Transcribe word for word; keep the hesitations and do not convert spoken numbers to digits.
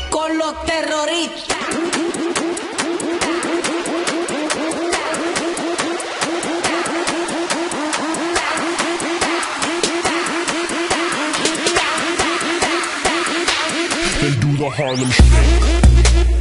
con los terroristas. Then do the Harlem Shake.